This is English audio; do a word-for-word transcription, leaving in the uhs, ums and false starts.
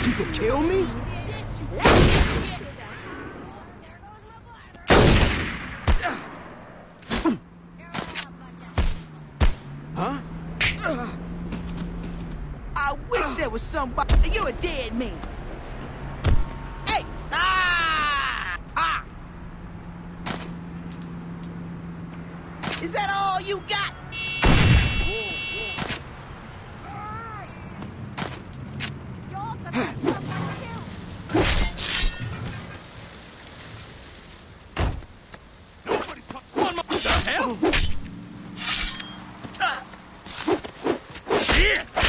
You could kill me? Huh? I wish there was somebody. You're a dead man. Hey! Ah! Ah! Is that all you got? Nobody put one more. What the hell? Here!